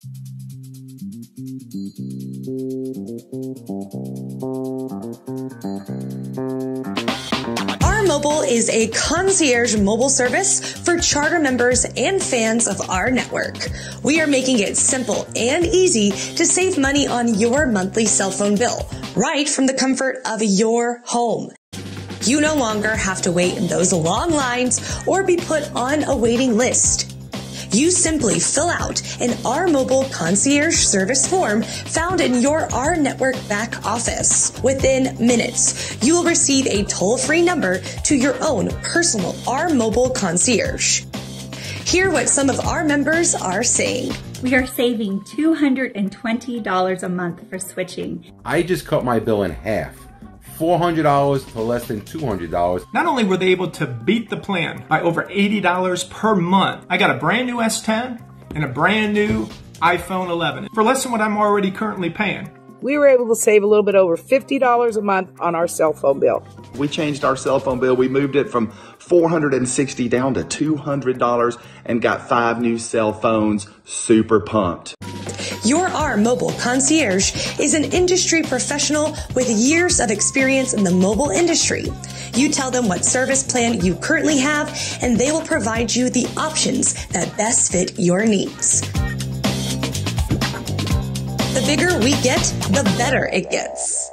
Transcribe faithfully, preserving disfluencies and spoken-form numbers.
Our Mobile is a concierge mobile service for charter members and fans of our network. We are making it simple and easy to save money on your monthly cell phone bill, right from the comfort of your home. You no longer have to wait in those long lines or be put on a waiting list. You simply fill out an Our Mobile concierge service form found in your Our Network back office. Within minutes, you will receive a toll-free number to your own personal Our Mobile concierge. Hear what some of our members are saying. We are saving two hundred twenty dollars a month for switching. I just cut my bill in half. four hundred dollars to less than two hundred dollars. Not only were they able to beat the plan by over eighty dollars per month, I got a brand new S ten and a brand new iPhone eleven for less than what I'm already currently paying. We were able to save a little bit over fifty dollars a month on our cell phone bill. We changed our cell phone bill. We moved it from four hundred sixty dollars down to two hundred dollars and got five new cell phones. Super pumped. Your Our Mobile concierge is an industry professional with years of experience in the mobile industry. You tell them what service plan you currently have, and they will provide you the options that best fit your needs. The bigger we get, the better it gets.